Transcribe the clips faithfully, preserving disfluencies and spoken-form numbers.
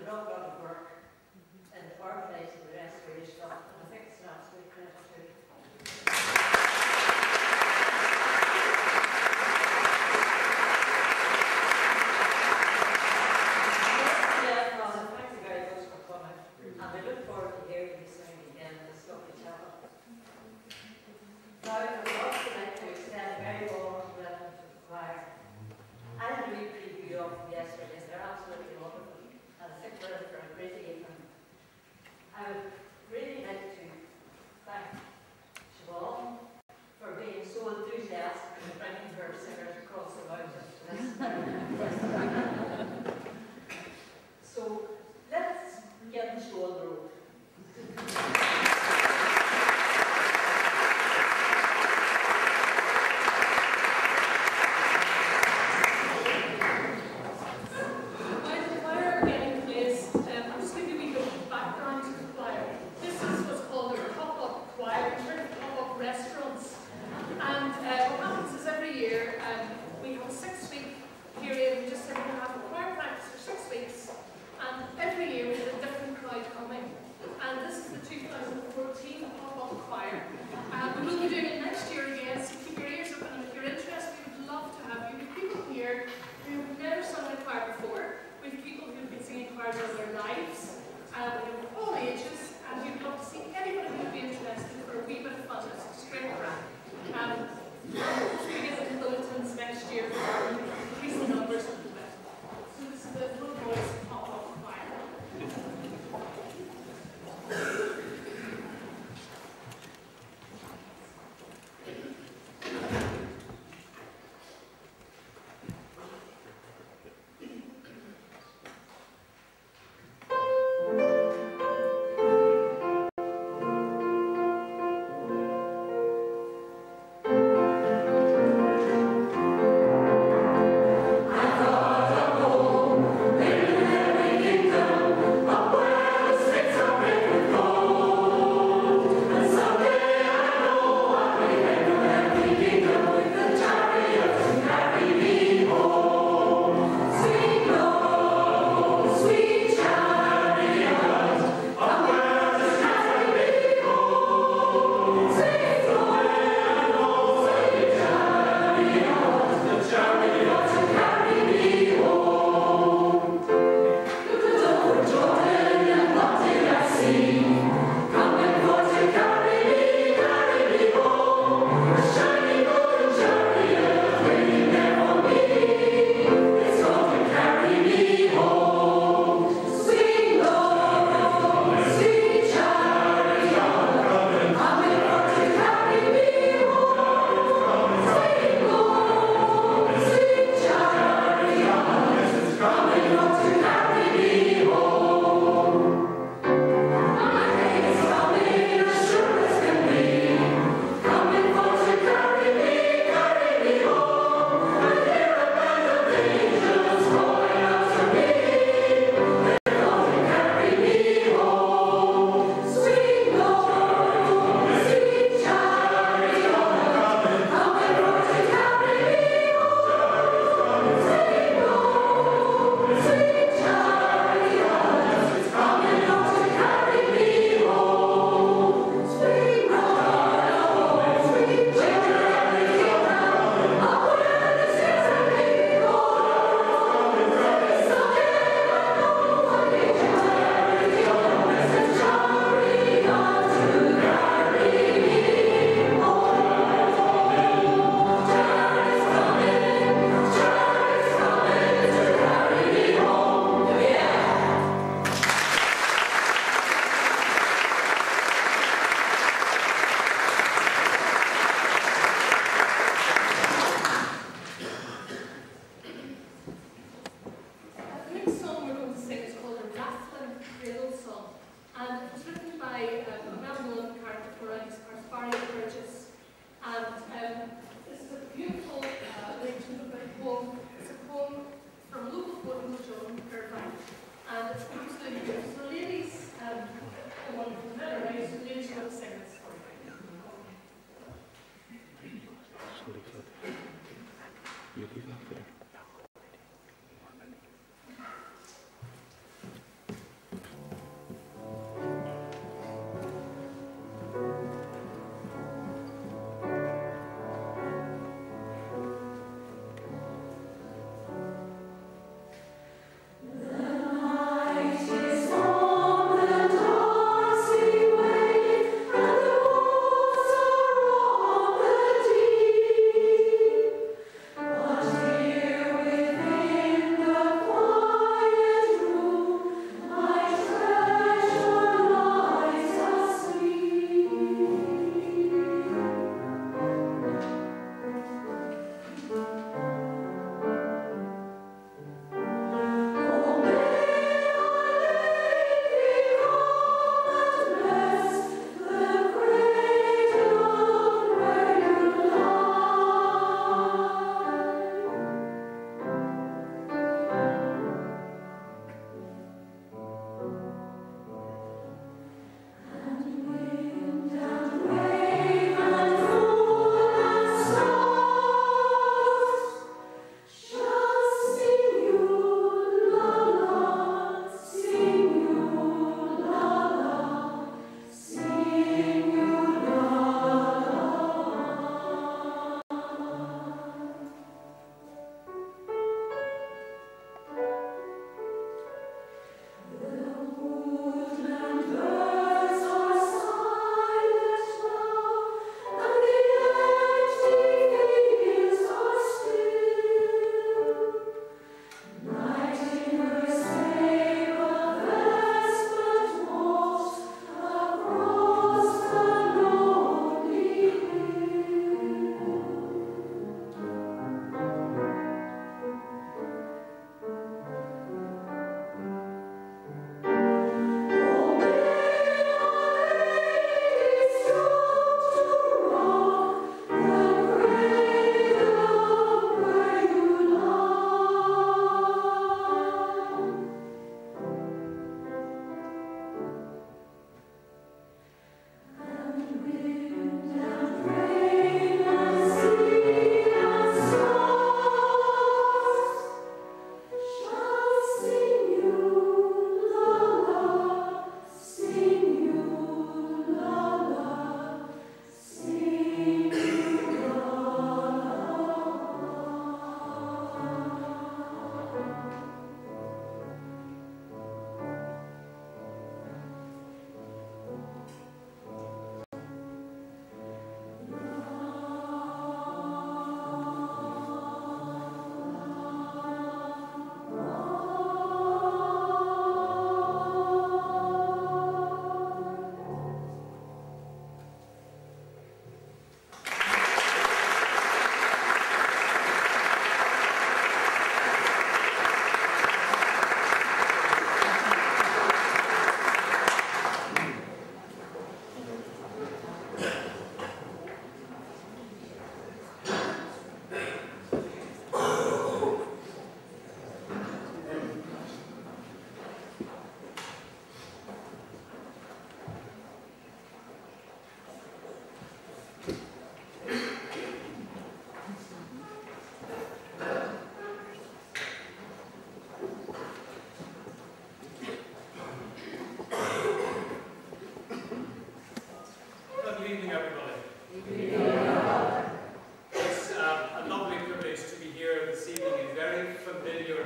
an awful lot of work in our place in the restoration of it, and I think it's an absolute credit to it. And we look forward to hearing you sing again in this lovely chapel. Now, I would also like to extend a very warm welcome to the choir. I had a wee preview of them yesterday, they're absolutely wonderful, and I think we're in for a great evening. I would really like to thank Siobhan for being so enthusiastic in bringing her singers across the mountains to this. So, let's get the show on the road. You leave that there.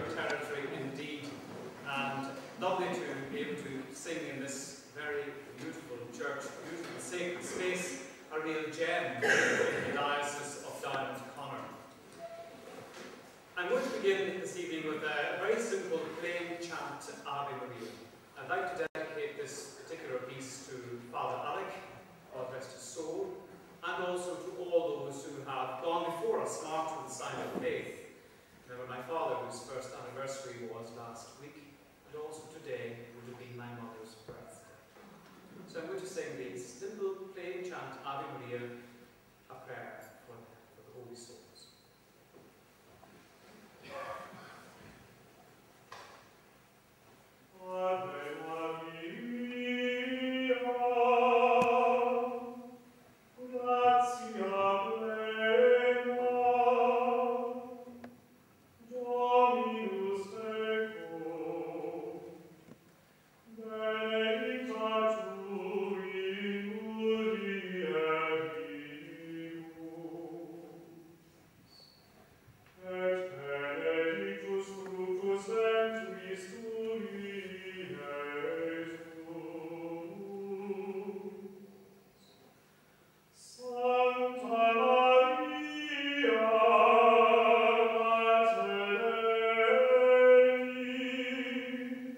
territory indeed, and lovely to be able to sing in this very beautiful church, beautiful sacred space, a real gem in the Diocese of Down-Connor. I'm going to begin this evening with a very simple plain chant Ave Maria. I'd like to dedicate this particular piece to Father Alec, God rest his soul, and also to all those who have gone before us, marked with the sign of faith. Remember my father, whose first anniversary was last week, and also today would have been my mother's birthday. So I'm going to sing the simple plain chant Ave Maria, a prayer for, for the Holy Souls. Ave Maria, gratia plena, Dominus tecum, benedicta tu in mulieribus, et benedictus fructus ventris tui, Santa Maria, Mater Dei,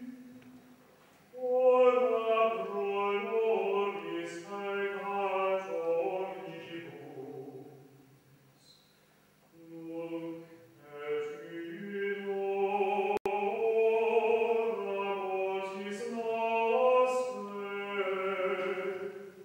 ora pro nobis peccatoribus, nunc et in hora mortis nostrae.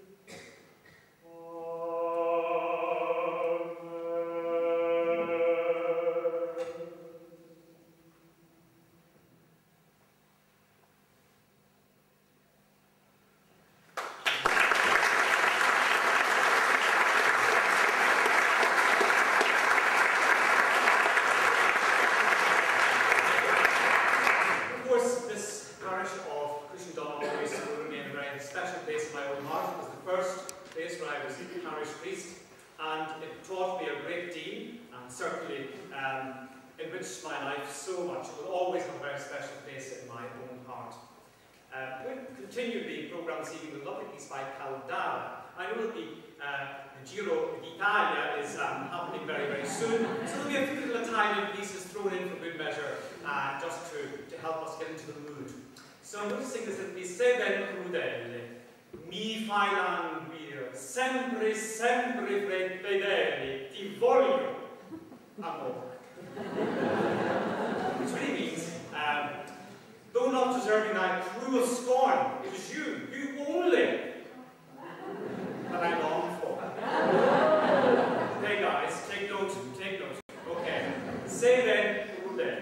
Of course, this parish of Cushendon always will remain a very special place in my own heart. It was the first place where I was parish priest, and it taught me a great deal, and certainly um, enriched my life so much. It will always have a very special place in my own heart. Uh, we'll continue the programme this evening with a lovely piece by Caldara. I know that the, uh, the Giro d'Italia is um, happening very, very soon, so there'll be a few little Italian pieces thrown in for good measure, uh, just to, to help us get into the mood. So I'm going to sing this little piece, Se ben crudele, mi fai languire, sempre, sempre fedeli, ti voglio, amore. Which really means, um, though not deserving thy cruel scorn, it is you, you only, that I long for. Okay guys, take note, take note. Okay, say then, crudele.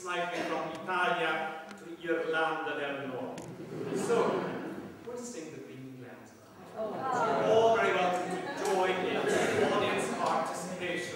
slightly from Italia to Irlanda del Nord. So, we'll sing the Green Glens. You're all very welcome to join in audience participation.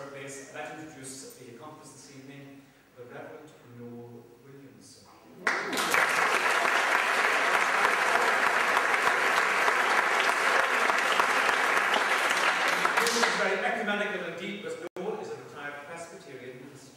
her place. I'd like to introduce the accomplice this evening, the Reverend Noel Williamson. This is very ecumenical indeed, because Noel is a retired Presbyterian minister.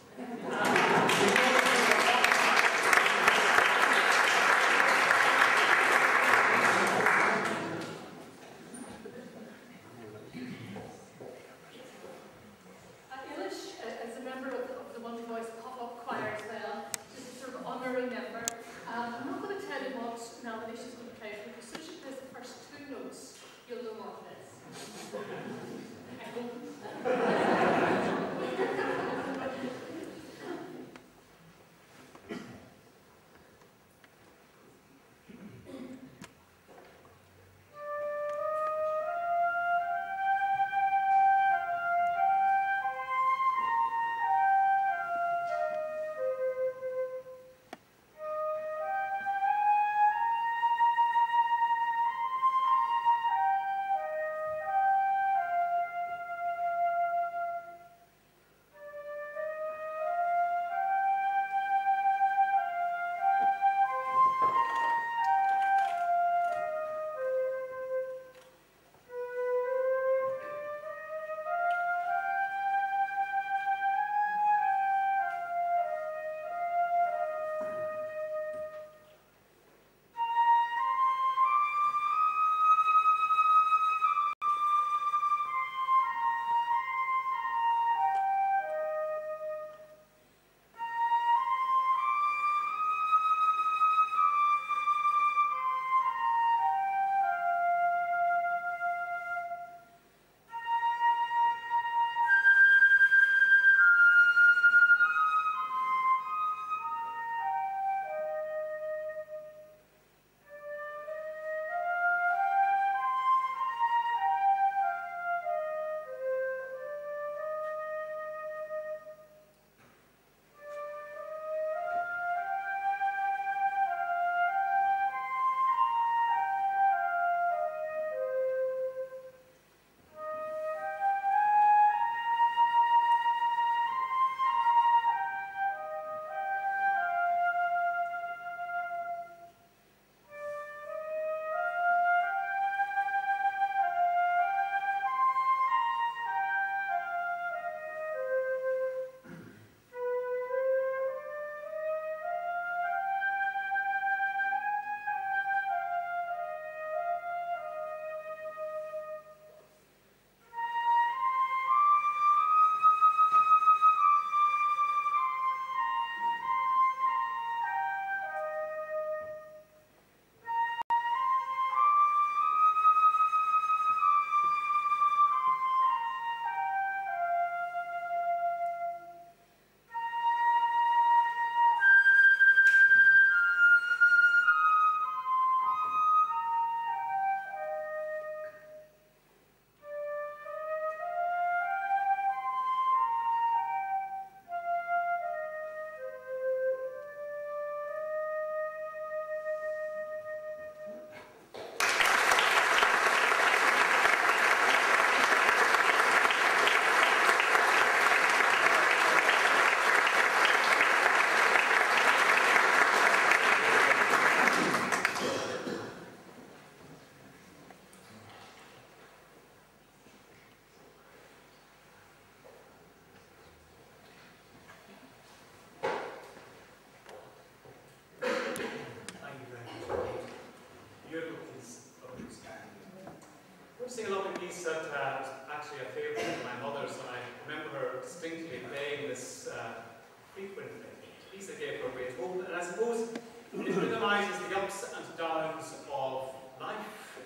Sing along a piece that uh, was actually a favourite of my mother's, and I remember her distinctly playing this uh, frequently. It's a piece that gave her great hope, and I suppose it minimises the ups and downs of life.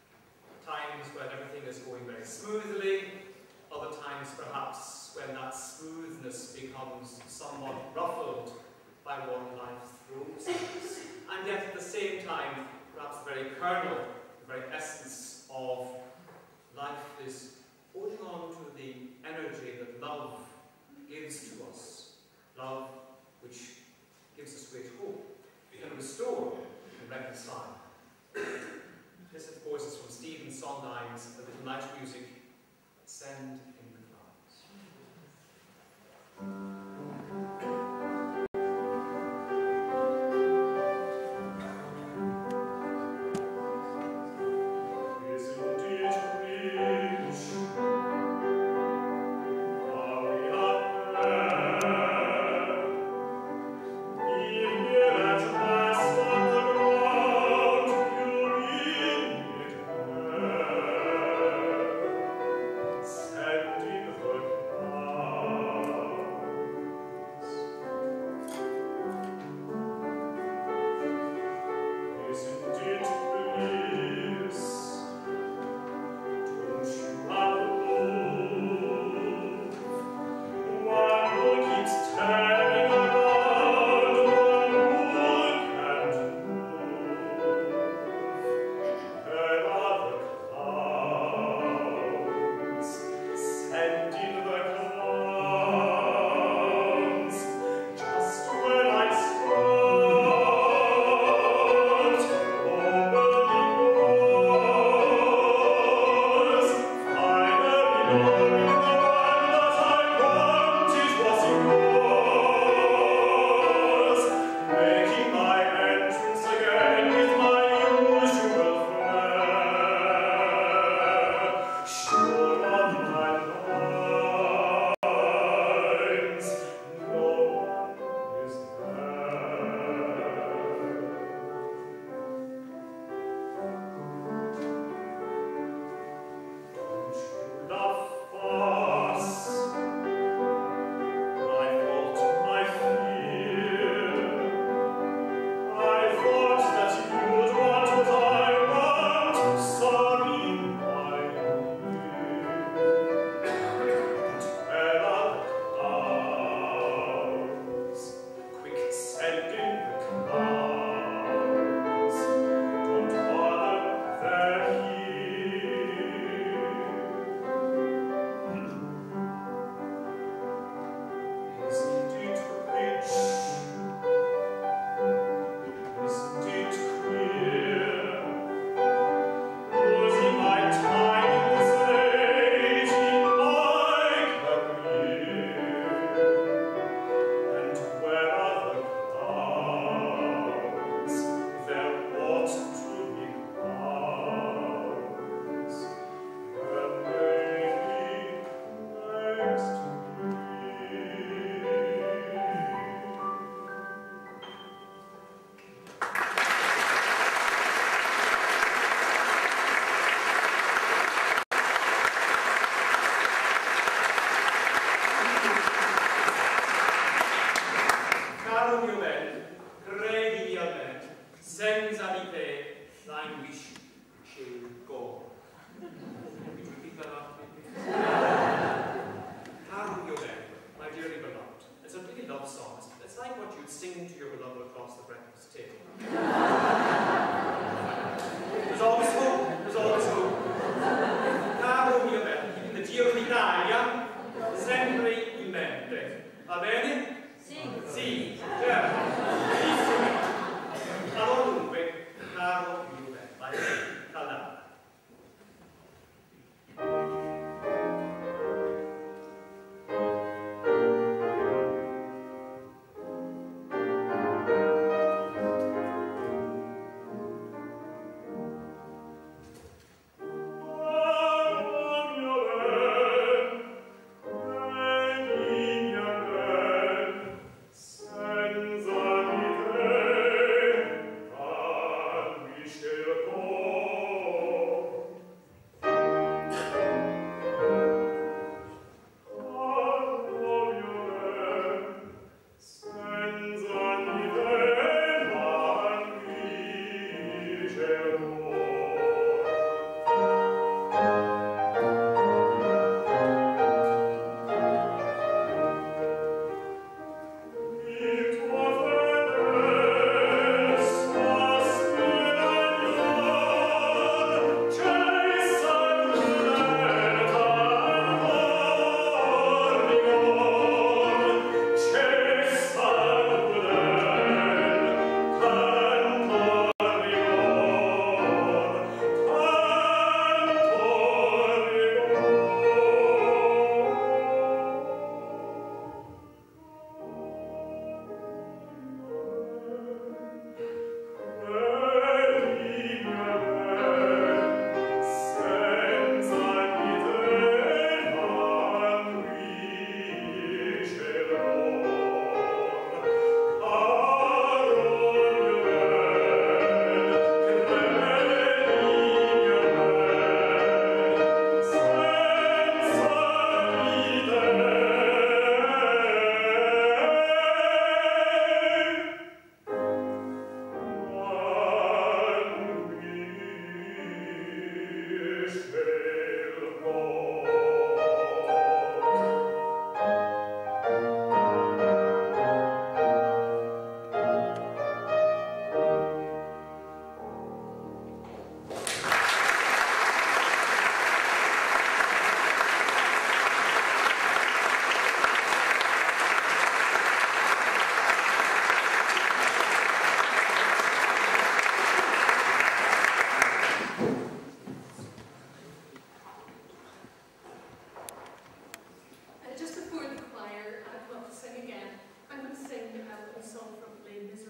Times when everything is going very smoothly, other times perhaps when that smoothness becomes somewhat ruffled by what life throws at us. And yet at the same time, perhaps the very kernel, the very essence of life is holding on to the energy that love gives to us. Love which gives us great hope. We can restore and reconcile. This, of course, is from Stephen Sondheim's The Little Night Music, Send in the Flowers.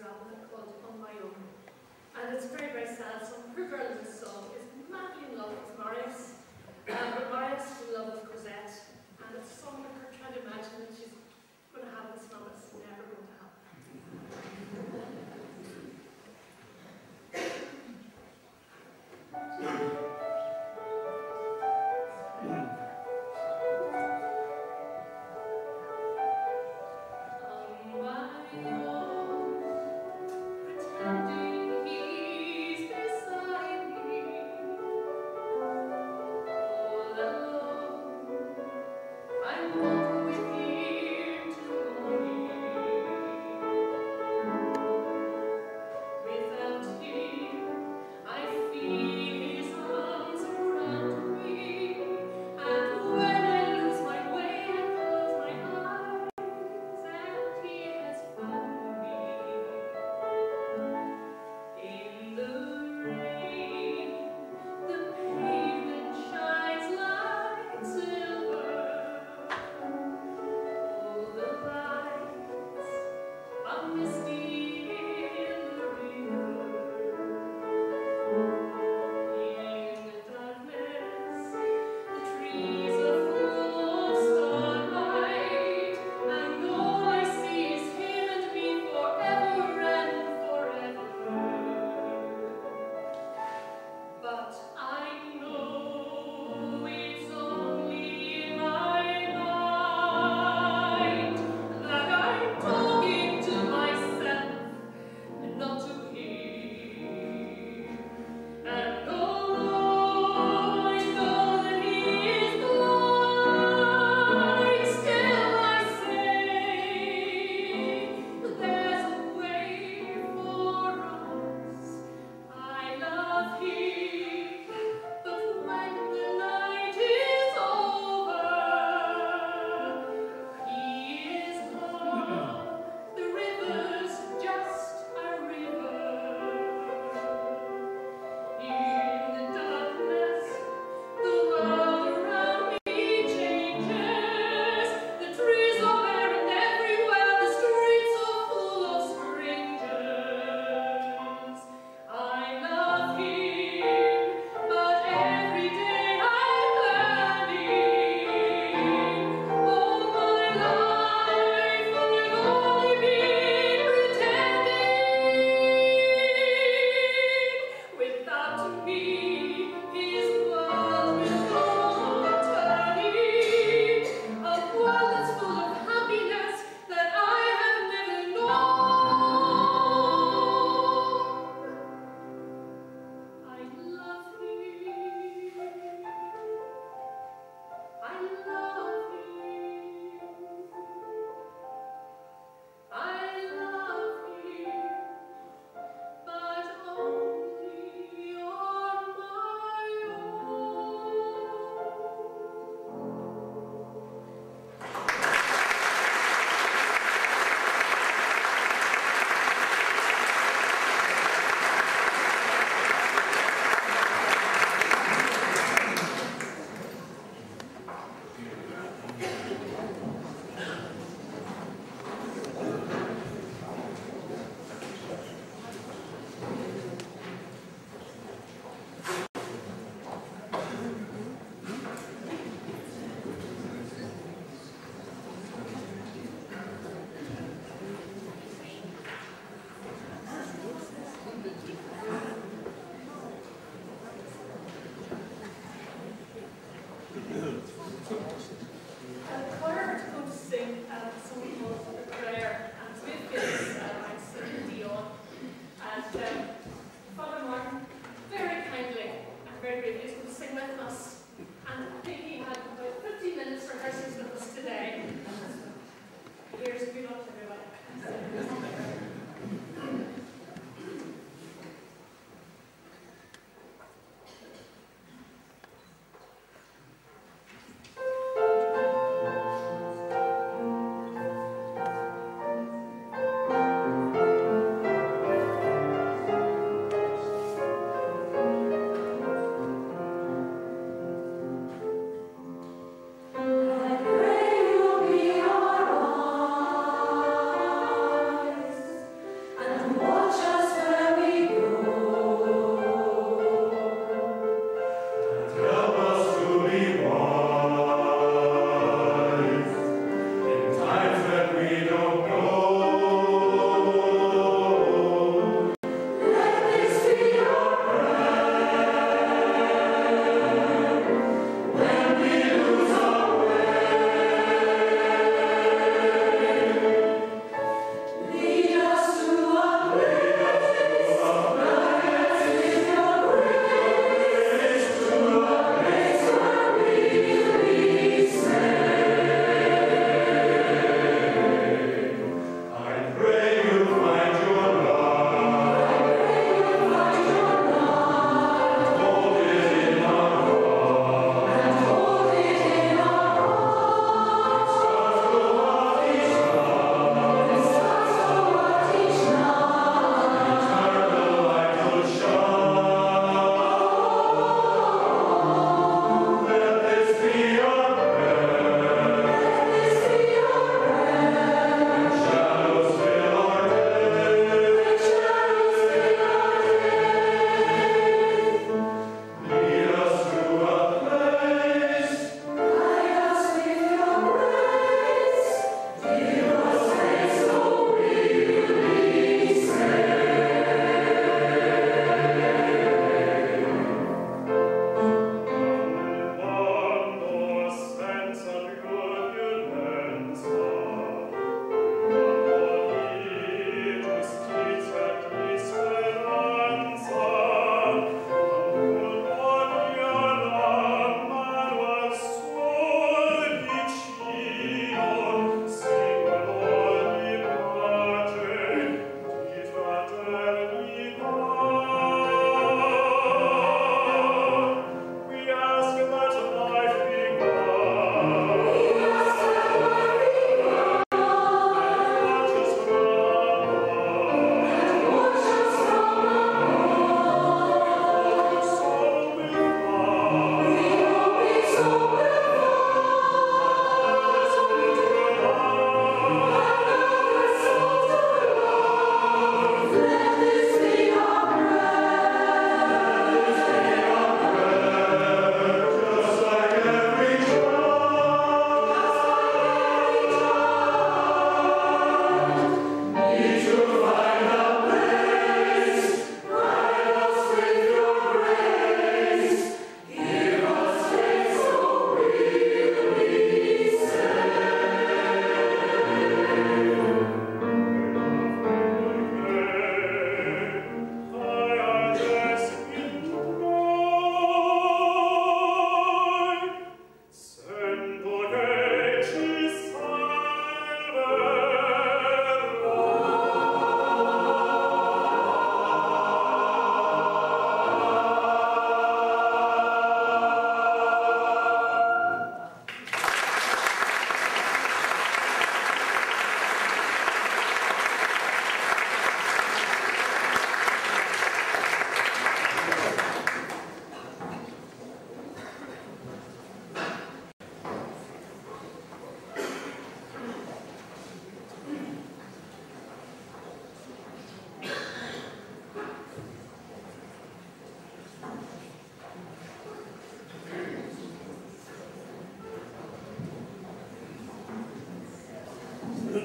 album called On My Own. And it's very, very sad. So her girl in this song is madly in love with Marius, um, but Marius is in love with Cosette. And it's a song that her trying to imagine that she's going to have this love that's never going to happen. I'm going with you.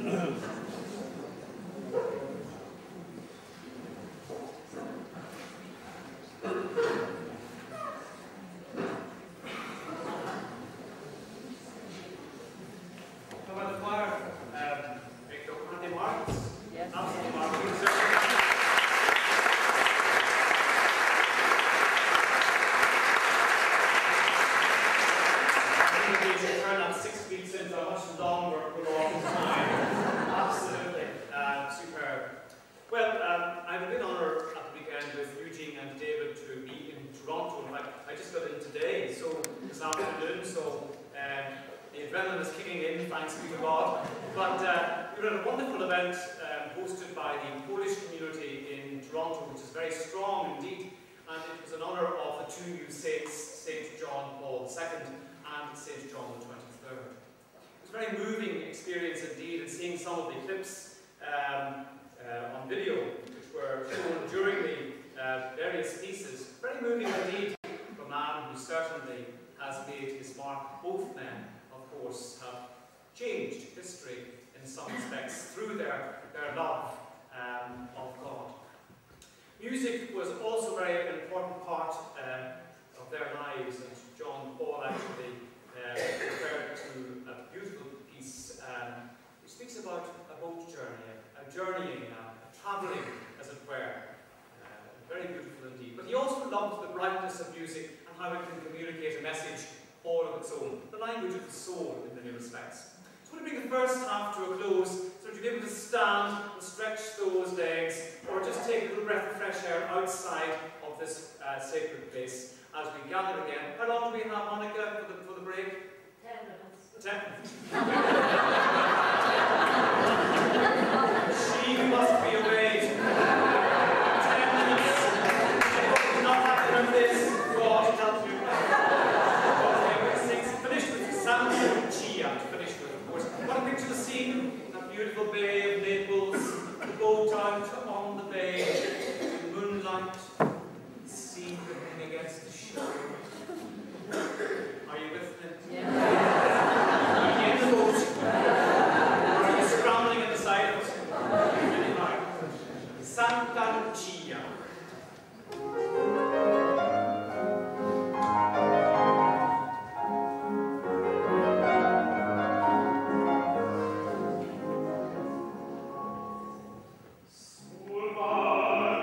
Sul mare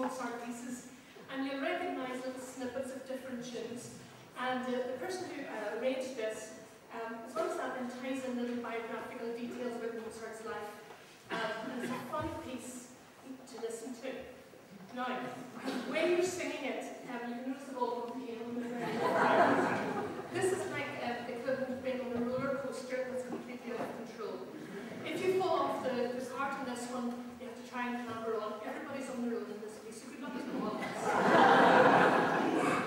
Mozart pieces, and you'll recognise little snippets of different tunes. And uh, the person who uh, arranged this, um, as well as that, then ties in little biographical details about Mozart's life. Um, and it's a fun piece to listen to. Now, when you're singing it, um, you can notice the whole piano. This is like uh, the equivalent of being on a roller coaster that's completely out of control. If you fall off the, the cart on this one, you have to try and clamber on. Everybody's on their own in this piece, so good luck to all of us.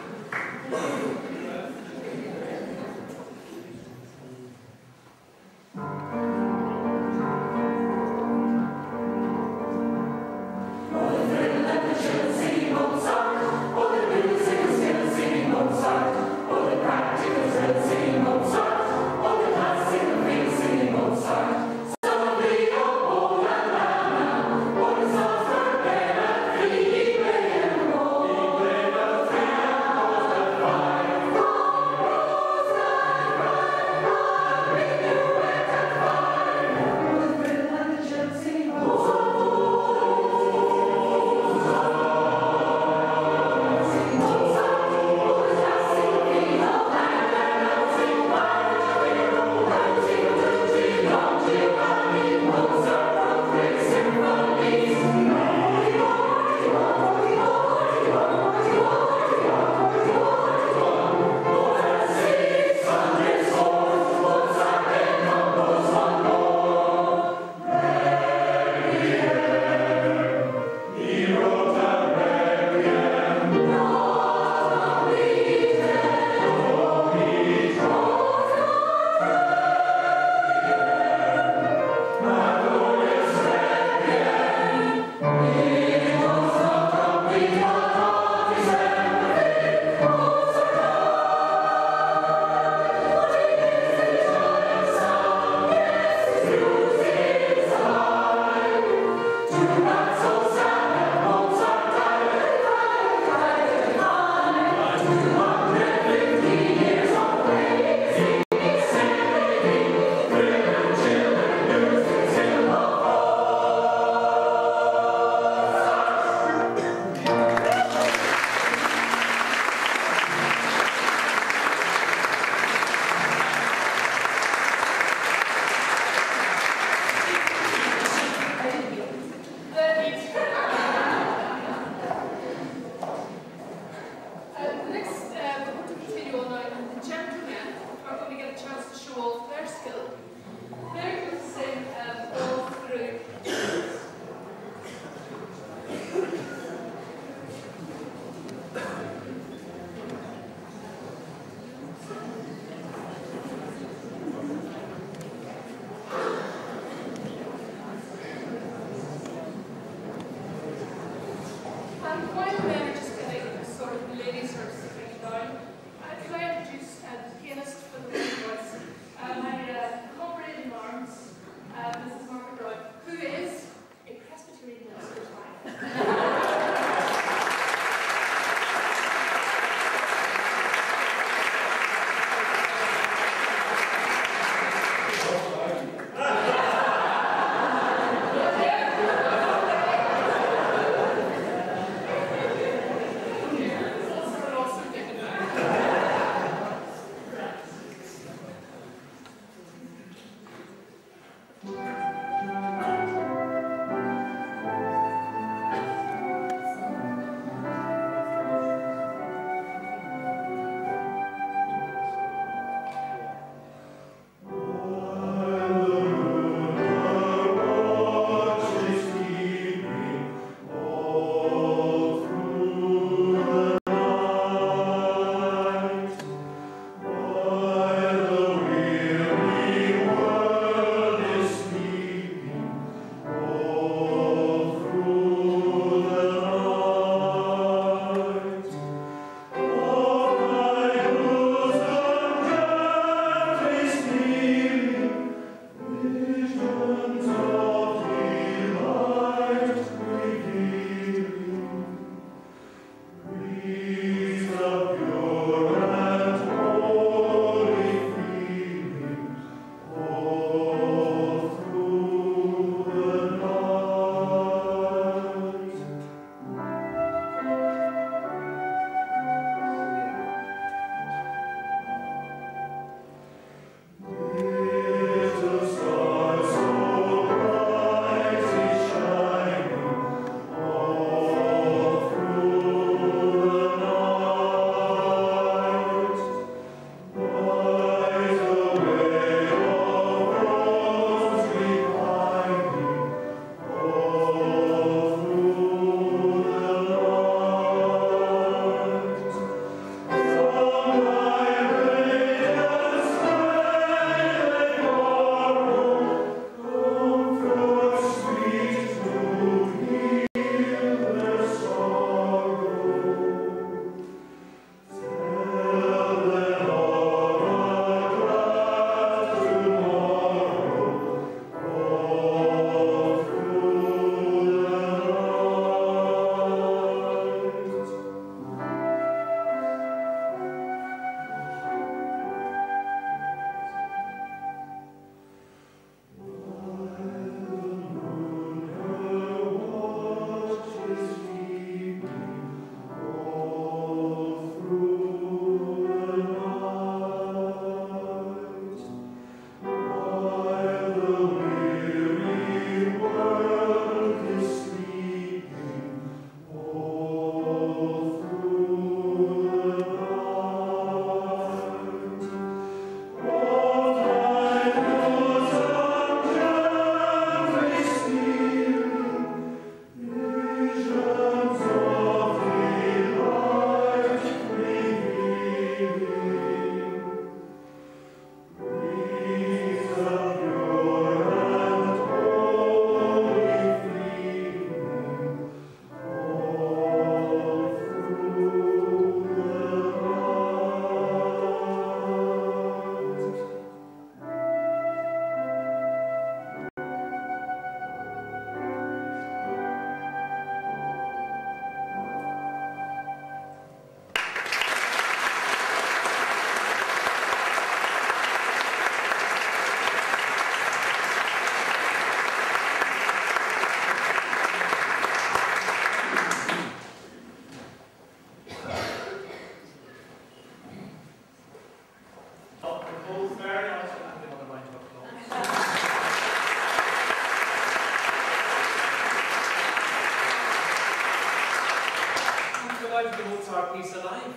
shouted the Mozart piece alive.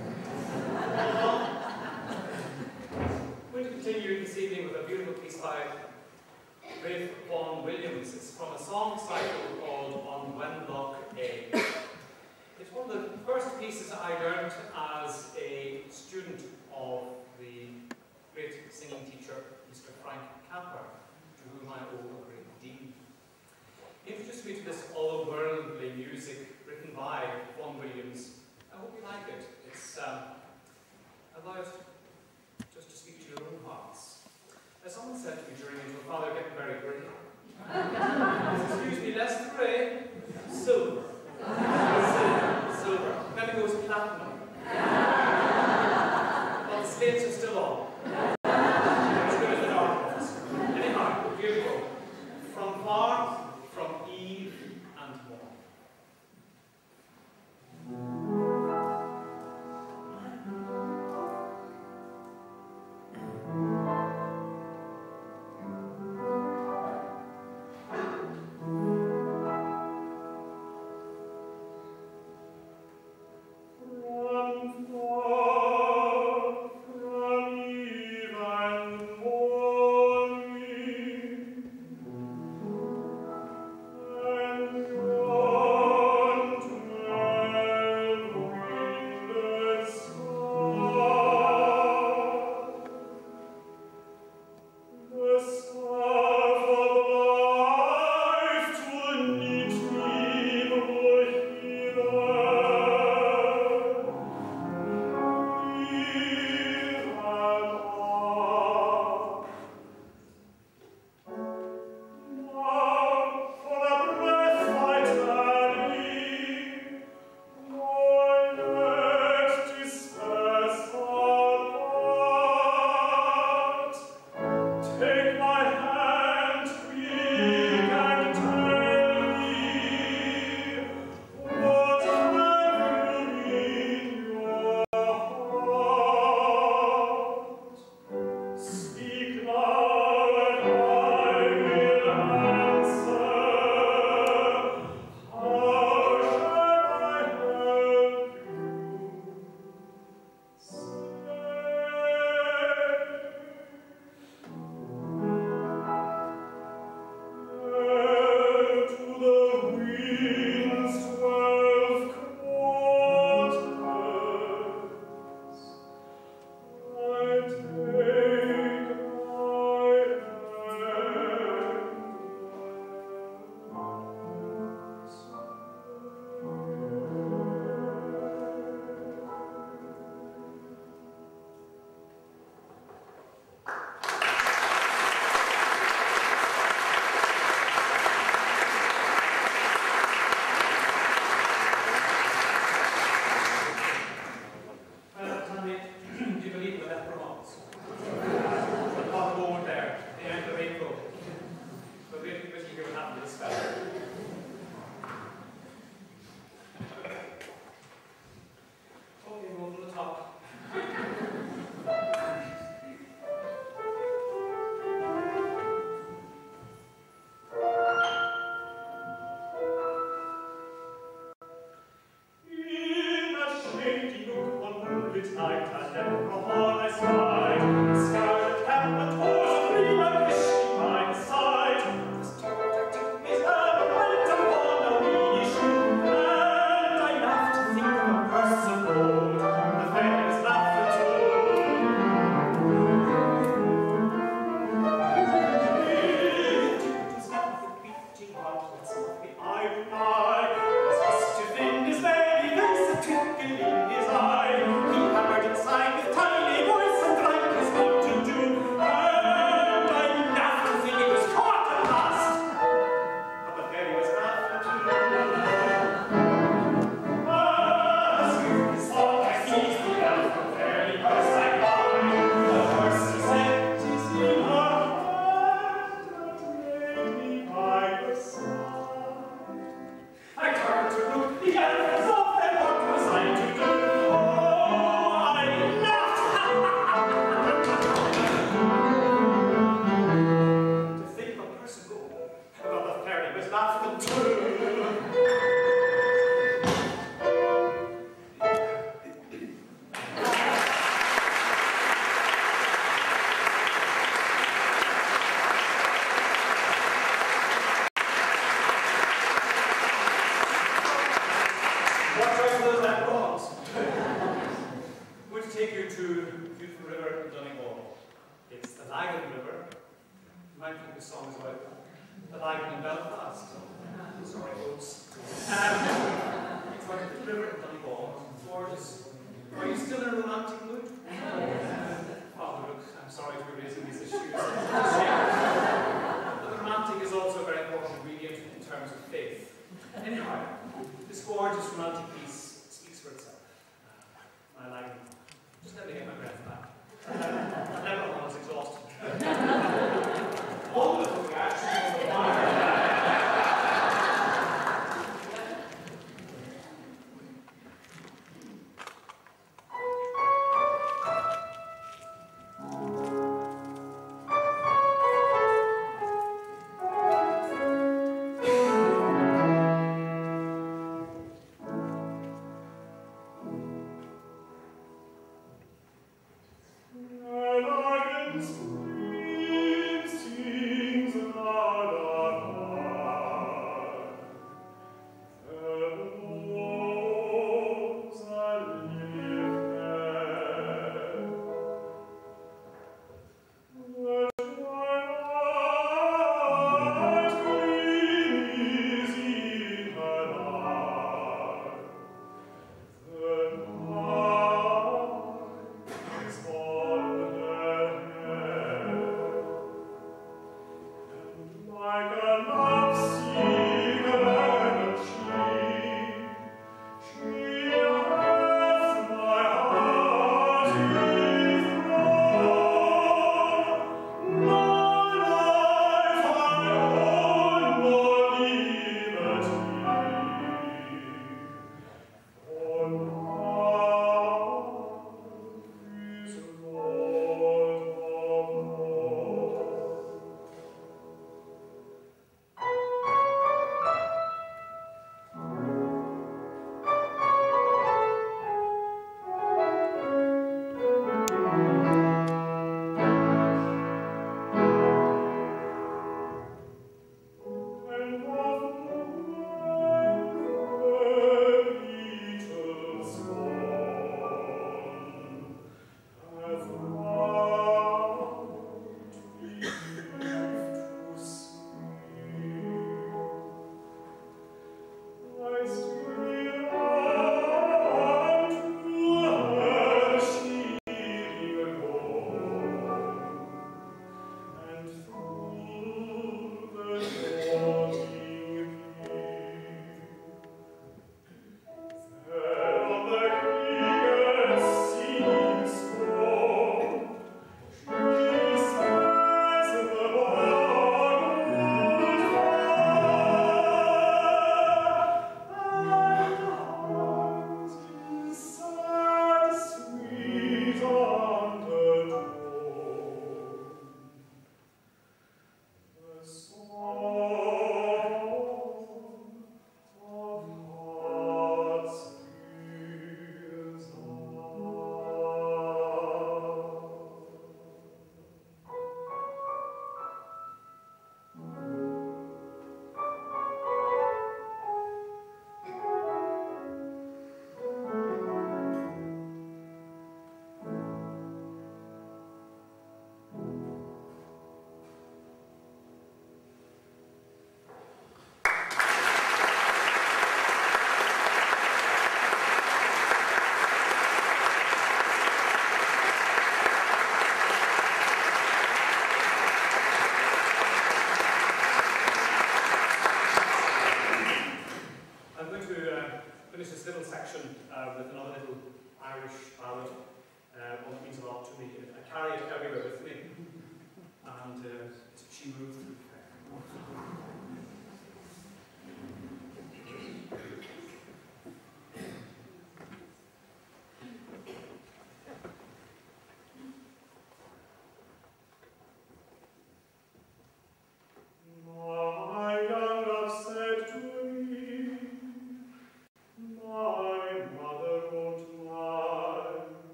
We're going to continue this evening with a beautiful piece by Ralph Vaughan Williams. It's from a song cycle called On Wenlock A. It's one of the first pieces I learned as a student of the great singing teacher, Mister Frank Capra, to whom I owe a great deal. He introduced me to this otherworldly music written by Vaughan Williams. I hope you like it. It's um, allowed just to speak to your own hearts. As someone said to me during it, your father getting very grey. Excuse me, less grey, silver. silver. Silver. Then it goes platinum. Well, the slates are still on. As good as the dark ones. Anyhow, here we go. From far, from eve and morn. In his eye, he hammered inside with tiny voice and Watch out for those leprechauns. I'm going to take you to the beautiful river in Donegal. It's the Lagan River. You might think the song is about the Lagan in Belfast. Sorry, folks. Um, it's about the river in Donegal. Gorgeous. Are you still in a romantic mood? Oh, look, I'm sorry to be raising these issues. But the romantic is also a very important ingredient in terms of faith. Anyhow, this gorgeous romantic piece speaks for itself. Uh, I like it. Just let me get my breath back. Uh, never when I was exhausted. Wonderful reaction from the choir.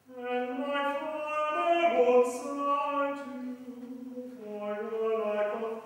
Like a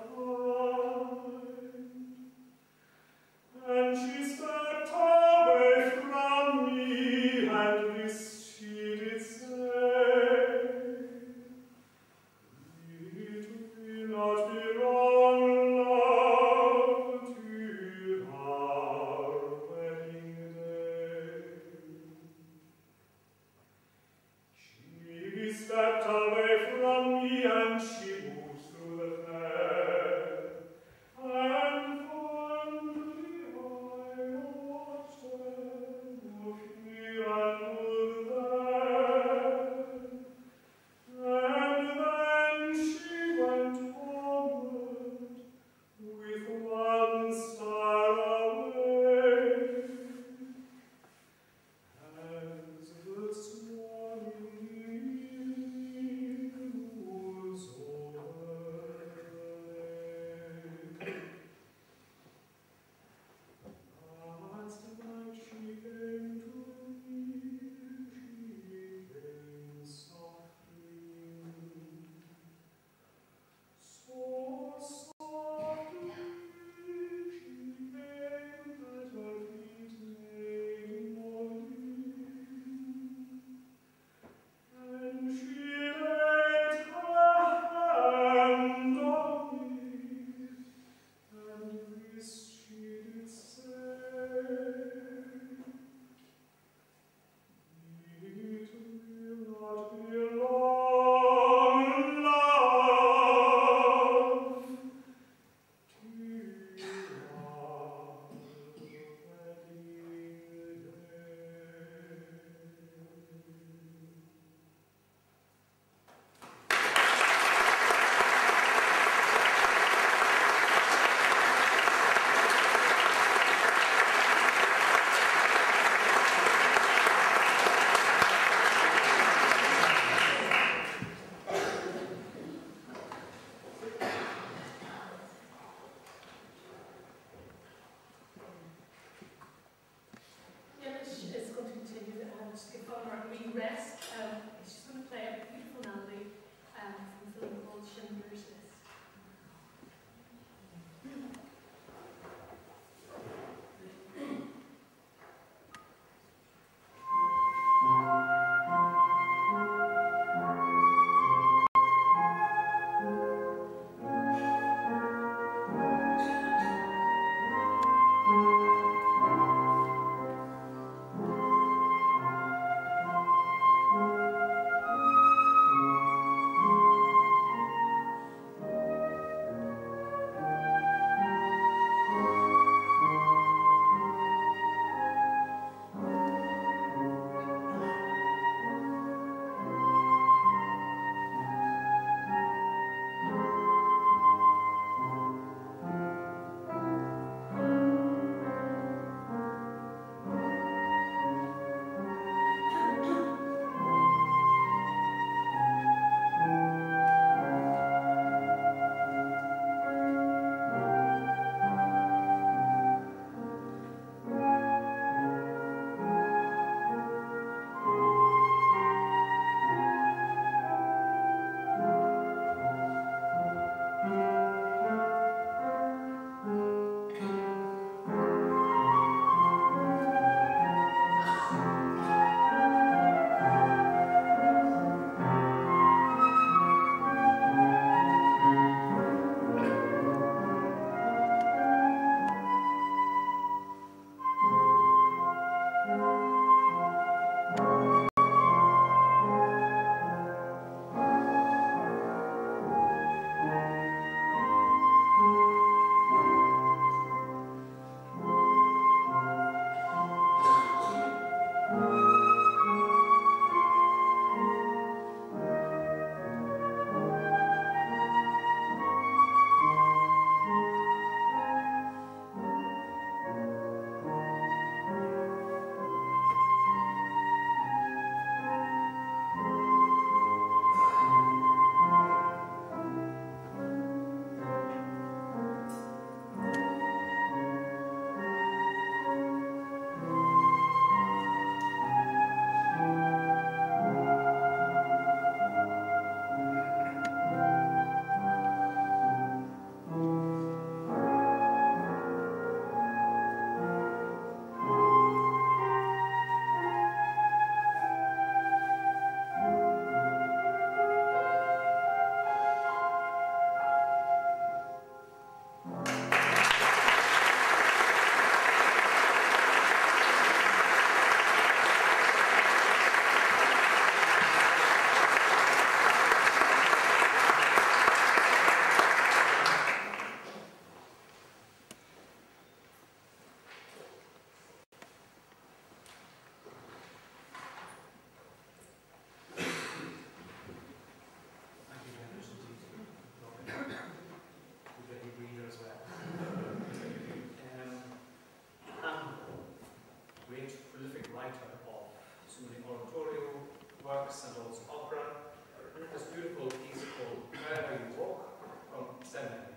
writer of so many oratorio works and also opera. This beautiful piece called Wherever You Walk from Seminary.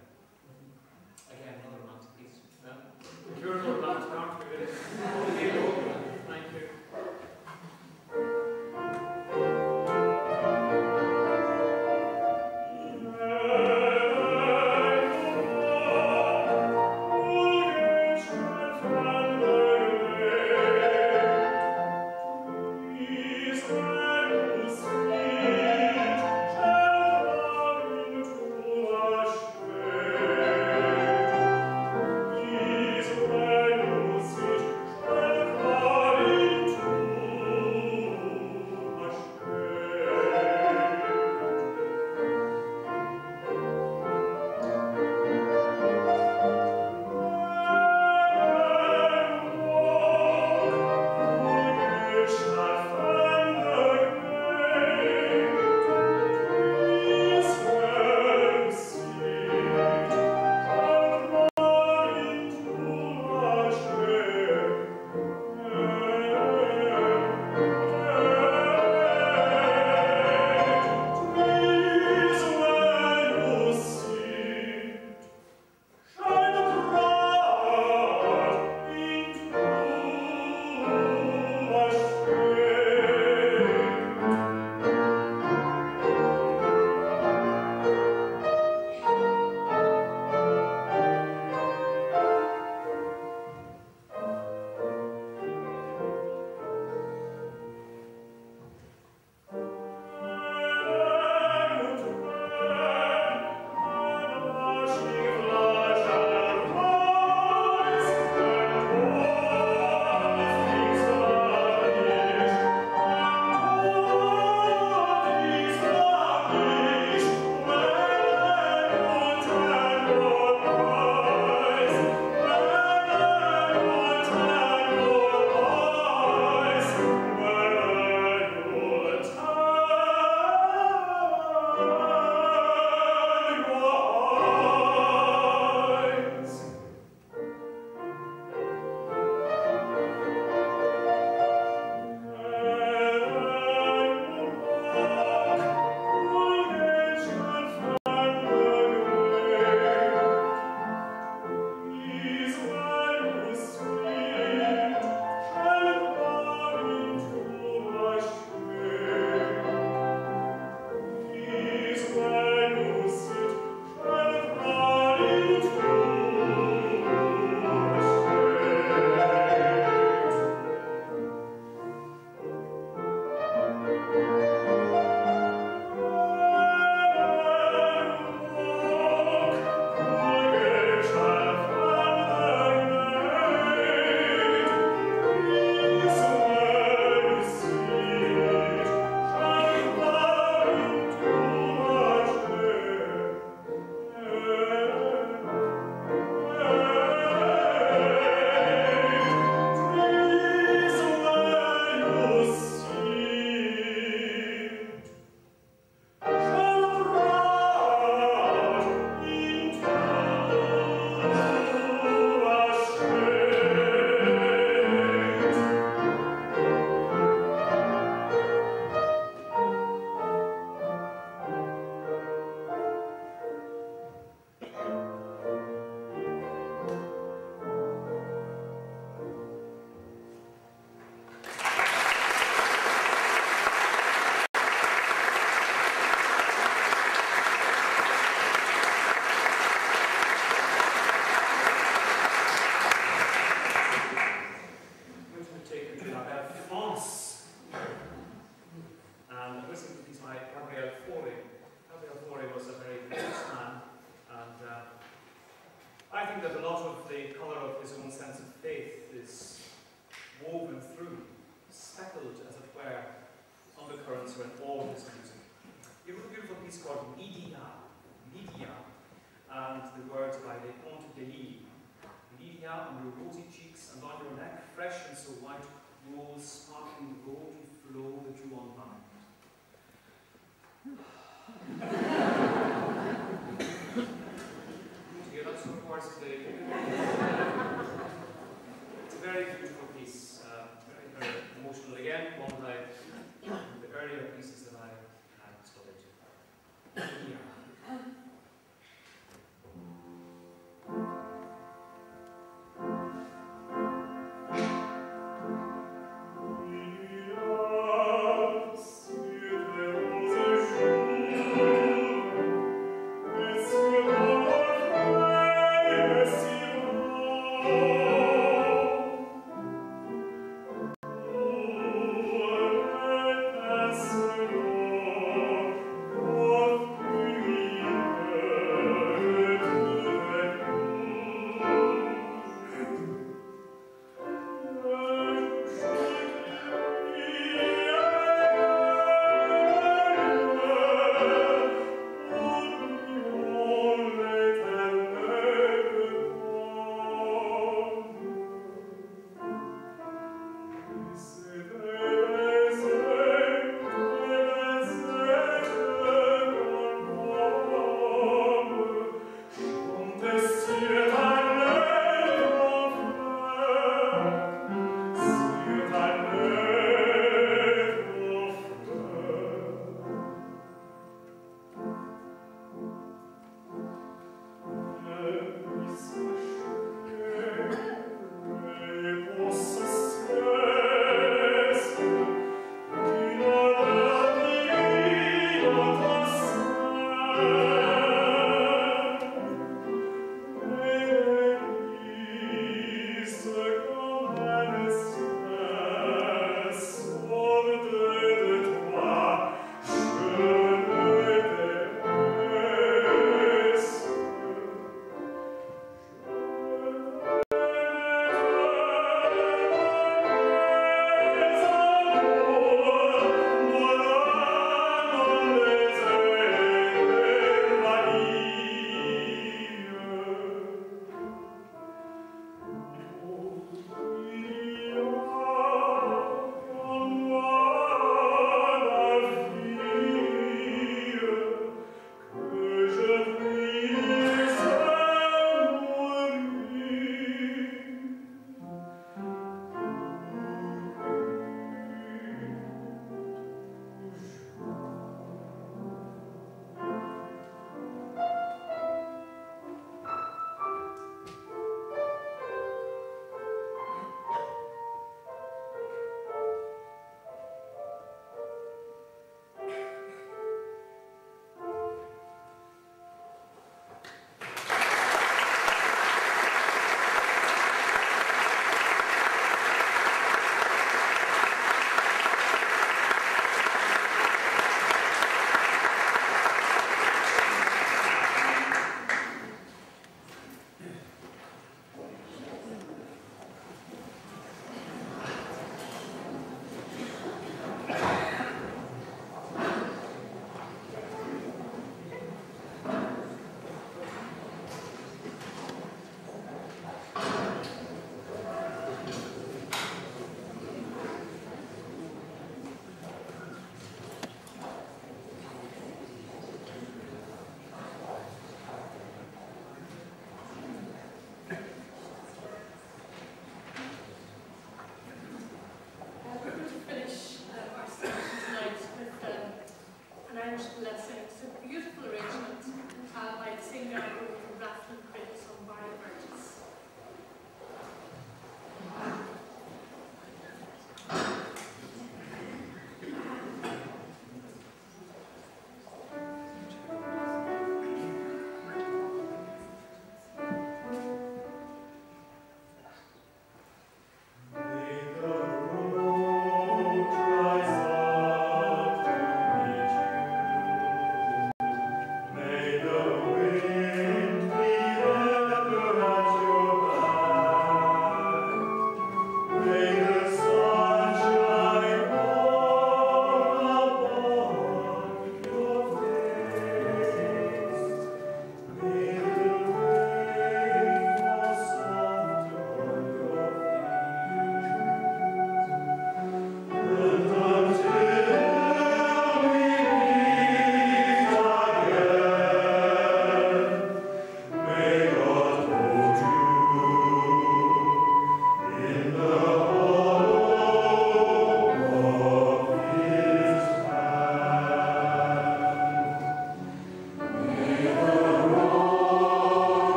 Again, another romantic piece. Yeah? If you're not romantic, aren't you really? Thank you. It's a very beautiful piece, uh, very, very original again, one that I, the earlier pieces that I had studied. Yeah. Oh,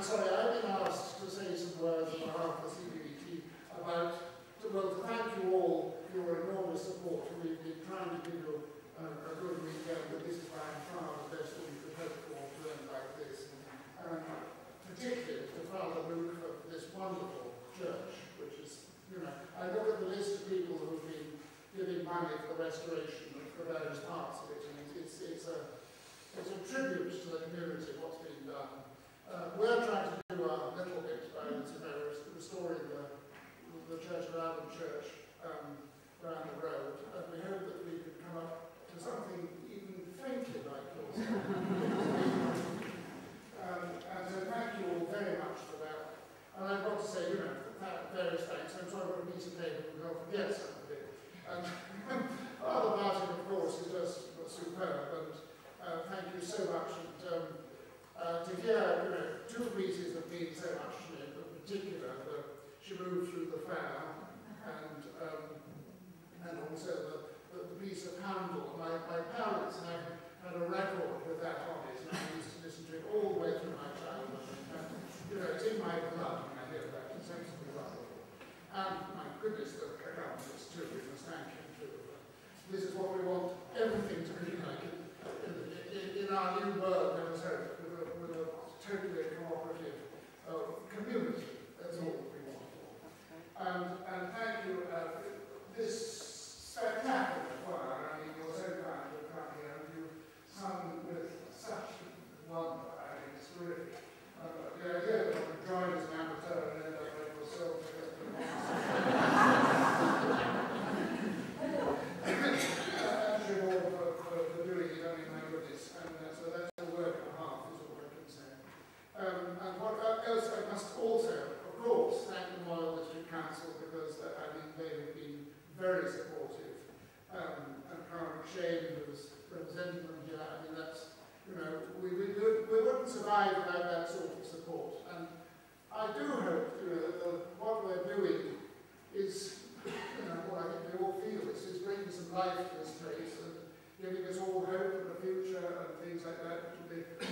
sorry, I've been asked to say some words on behalf of the C B E T about, to, well, to thank you all for your enormous support. We've been trying to give you a, a good weekend, but this is why I'm proud of this we could hope for to end like this. Um, particularly to Father Luke for this wonderful church, which is, you know, I look at the list of people who have been giving money for the restoration of the various parts of it, and it's, it's, a, it's a tribute to the community, what's been done. Uh, we're trying to do our little bit by you know, restoring the, the Church of Ireland Church um, around the road, and we hope that we can come up to something even faintly like yours. um, and so thank you all very much for that. And I've got to say, you know, various thanks. I'm sorry about a piece of paper and I'll forget some of it. And Father Martin, of course, is just superb, and uh, thank you so much. And, um, Uh, to hear, you know, two pieces have been so much to me, but in particular, the, she moved through the fair, and um, and also the, the, the piece of Handel. My, my parents had, had a record with that on it, and I used to listen to it all the way through my childhood. And, you know, it's in my blood when I hear that. It's absolutely wonderful. And my goodness, the accountants too, we must thank him too. This is what we want everything to be like in, in, in our new world, let us hope. Totally cooperative uh, community. That's all we want. And, and thank you. Uh, this spectacular choir, I mean, you're so kind to come here, and you sung with such wonder. I think it's terrific. Uh, the idea that you could join as an amateur and end up like yourself. Thank you all for, for, for doing it. I mean, my goodness. And uh, so that's a word and a half. Um, and what else I must also, of course, thank the Royal District Council, because uh, I mean they have been very supportive. Um, and Karen Shane, who's representing them here, I mean that's, you know, we, we, we wouldn't survive without that sort of support. And I do hope, you know, that the, what we're doing is, you know, what I think we all feel is, is bringing some life to this place and giving us all hope for the future and things like that, which will be